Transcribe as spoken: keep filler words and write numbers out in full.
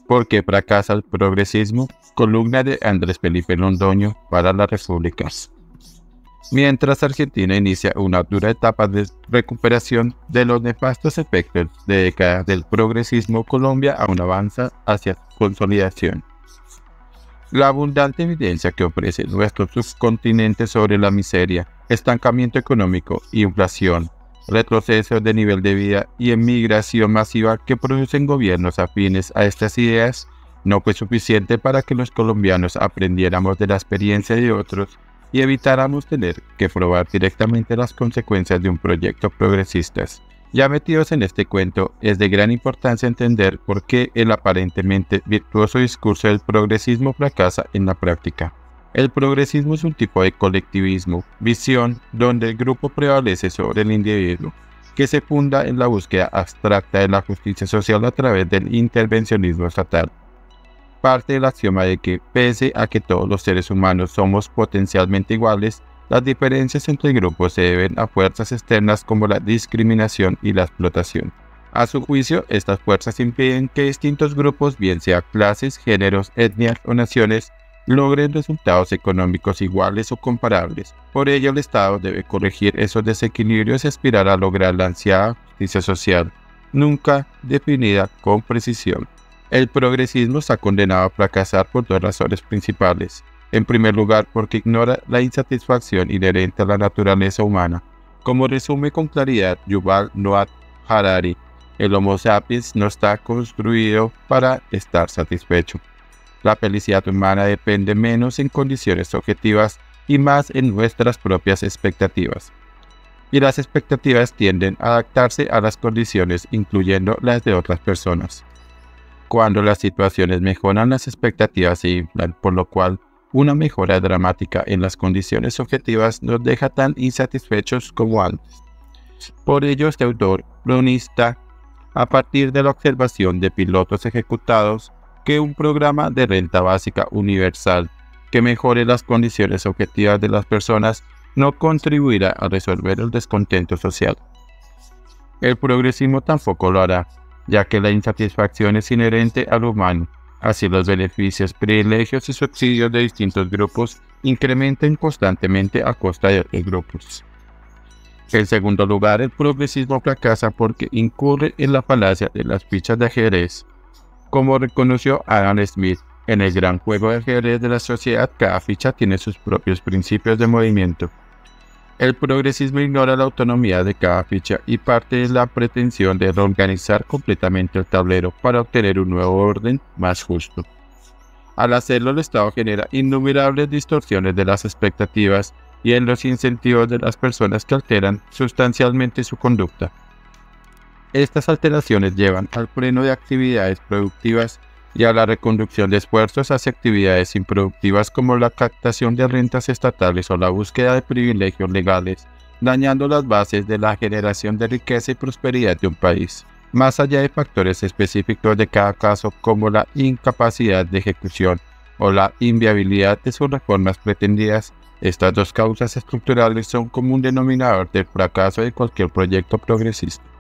¿Por qué fracasa el progresismo? Columna de Andrés Felipe Londoño para La República. Mientras Argentina inicia una dura etapa de recuperación de los nefastos efectos de décadas del progresismo, Colombia aún avanza hacia su consolidación. La abundante evidencia que ofrece nuestro subcontinente sobre la miseria, estancamiento económico, inflación, retroceso de nivel de vida y emigración masiva que producen gobiernos afines a estas ideas, no fue suficiente para que los colombianos aprendiéramos de la experiencia de otros y evitáramos tener que probar directamente las consecuencias de un proyecto progresista. Ya metidos en este cuento, es de gran importancia entender por qué el aparentemente virtuoso discurso del progresismo fracasa en la práctica. El progresismo es un tipo de colectivismo, visión donde el grupo prevalece sobre el individuo, que se funda en la búsqueda abstracta de la justicia social a través del intervencionismo estatal. Parte del axioma de que, pese a que todos los seres humanos somos potencialmente iguales, las diferencias entre grupos se deben a fuerzas externas como la discriminación y la explotación. A su juicio, estas fuerzas impiden que distintos grupos, bien sea clases, géneros, etnias o naciones, logren resultados económicos iguales o comparables. Por ello, el Estado debe corregir esos desequilibrios y aspirar a lograr la ansiada justicia social, nunca definida con precisión. El progresismo está condenado a fracasar por dos razones principales. En primer lugar, porque ignora la insatisfacción inherente a la naturaleza humana. Como resume con claridad Yuval Noah Harari, el Homo sapiens no está construido para estar satisfecho. La felicidad humana depende menos en condiciones objetivas y más en nuestras propias expectativas. Y las expectativas tienden a adaptarse a las condiciones, incluyendo las de otras personas. Cuando las situaciones mejoran, las expectativas se inflan, por lo cual una mejora dramática en las condiciones objetivas nos deja tan insatisfechos como antes. Por ello, este autor cronista, a partir de la observación de pilotos ejecutados, que un programa de renta básica universal que mejore las condiciones objetivas de las personas no contribuirá a resolver el descontento social. El progresismo tampoco lo hará, ya que la insatisfacción es inherente al humano. Así los beneficios, privilegios y subsidios de distintos grupos incrementen constantemente a costa de otros grupos. En segundo lugar, el progresismo fracasa porque incurre en la falacia de las fichas de ajedrez. Como reconoció Adam Smith, en el gran juego de ajedrez de la sociedad, cada ficha tiene sus propios principios de movimiento. El progresismo ignora la autonomía de cada ficha y parte de la pretensión de reorganizar completamente el tablero para obtener un nuevo orden más justo. Al hacerlo, el Estado genera innumerables distorsiones de las expectativas y en los incentivos de las personas que alteran sustancialmente su conducta. Estas alteraciones llevan al freno de actividades productivas y a la reconducción de esfuerzos hacia actividades improductivas como la captación de rentas estatales o la búsqueda de privilegios legales, dañando las bases de la generación de riqueza y prosperidad de un país. Más allá de factores específicos de cada caso como la incapacidad de ejecución o la inviabilidad de sus reformas pretendidas, estas dos causas estructurales son como un denominador del fracaso de cualquier proyecto progresista.